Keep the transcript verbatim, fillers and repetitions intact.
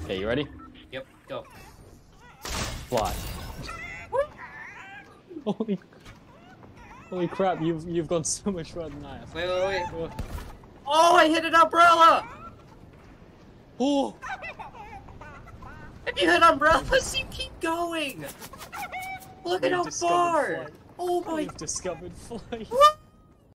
Okay, you ready? Yep, go. Fly. Holy, holy crap! You've you've gone so much further than I have. Wait, wait, wait. Oh. Oh, I hit an umbrella! Oh. If you hit umbrellas, you keep going! Look at We've how discovered far! flight. Oh my... We've discovered flight. What?